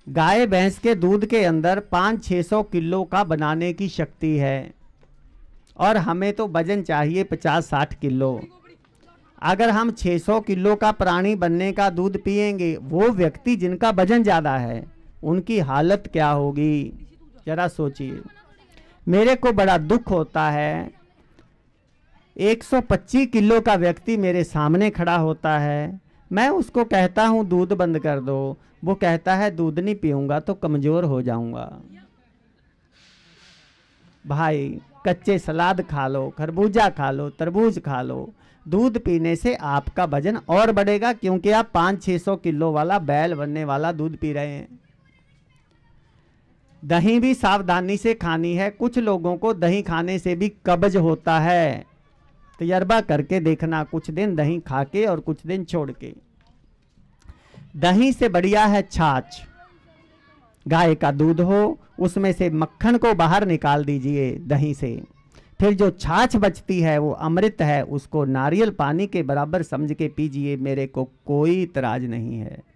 गाय भैंस के दूध के अंदर 500-600 किलो का बनाने की शक्ति है और हमें तो वजन चाहिए 50-60 किलो। अगर हम 600 किलो का प्राणी बनने का दूध पिएंगे, वो व्यक्ति जिनका वजन ज़्यादा है उनकी हालत क्या होगी, जरा सोचिए। मेरे को बड़ा दुख होता है, 125 किलो का व्यक्ति मेरे सामने खड़ा होता है, मैं उसको कहता हूँ दूध बंद कर दो, वो कहता है दूध नहीं पीऊँगा तो कमज़ोर हो जाऊँगा। भाई कच्चे सलाद खा लो, खरबूजा खा लो, तरबूज खा लो, दूध पीने से आपका वजन और बढ़ेगा, क्योंकि आप 500-600 किलो वाला बैल बनने वाला दूध पी रहे हैं। दही भी सावधानी से खानी है। कुछ लोगों को दही खाने से भी कब्ज होता है, तजर्बा करके देखना, कुछ दिन दही खा के और कुछ दिन छोड़ के। दही से बढ़िया है छाछ। गाय का दूध हो, उसमें से मक्खन को बाहर निकाल दीजिए दही से, फिर जो छाछ बचती है वो अमृत है, उसको नारियल पानी के बराबर समझ के पीजिए। मेरे को कोई इतराज नहीं है।